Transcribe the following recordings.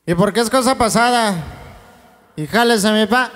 Y porque es cosa pasada. Y jálese mi pa.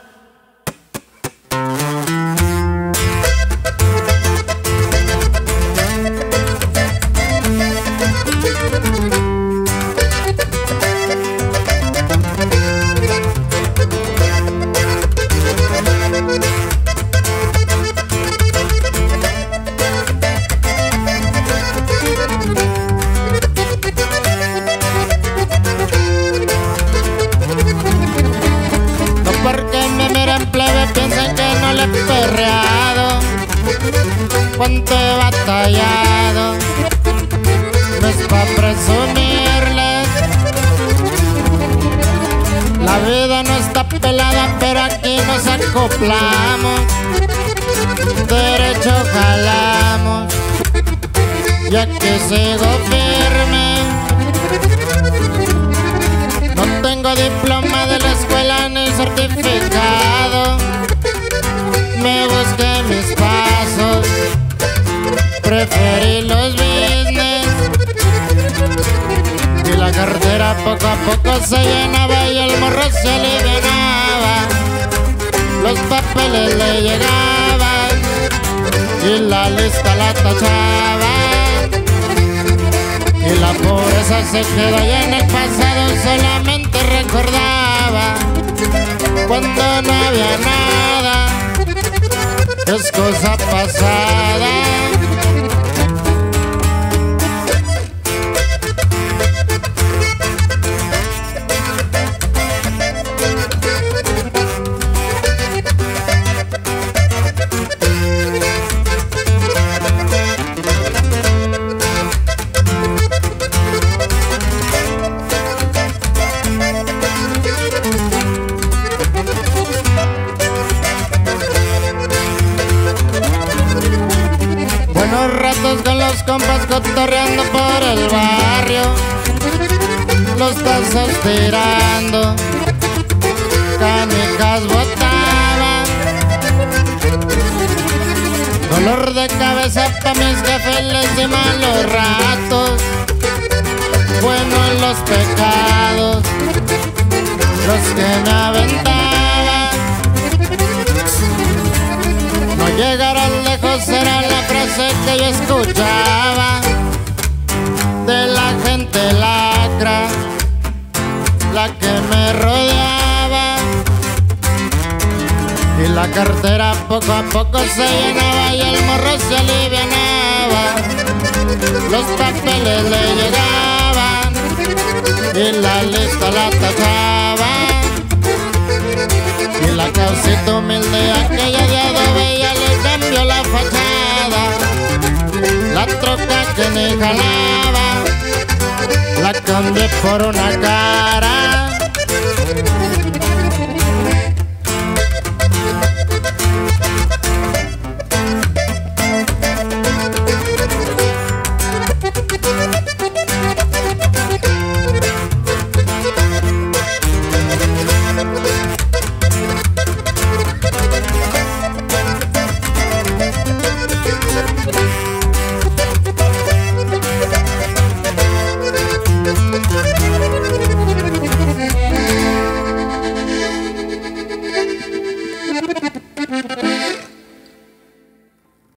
Porque me miran plebe, piensan que no le he perreado. Cuánto he batallado, no es pa' presumirles. La vida no está pelada, pero aquí nos acoplamos. Derecho jalamos, y aquí sigo firme. No tengo diploma de la escuela ni certificado. Me busqué mis pasos, preferí los business. Y la cartera poco a poco se llenaba y el morro se alivianaba. Los papeles le llegaban y la lista la tachaba. Y la pobreza se quedó allá en el pasado, solamente recordaba cuando no había nada, es cosa pasada. Buenos ratos con los compas cotorreando por el barrio, los tazos tirando, canicas botaban. Dolor de cabeza pa' mis jefes, les di malos ratos. Bueno en los pecados, los que me aventaban. No llegarás lejos era la frase que yo escuchaba de la gente lacra, la que me rodeaba. Y la cartera poco a poco se llenaba y el morro se alivianaba. Los papeles le llegaban y la lista la tachaba. Y la causita humilde aquella de adobe ya le cambió la fachada. La troca que ni jalaba la cambié por una cara.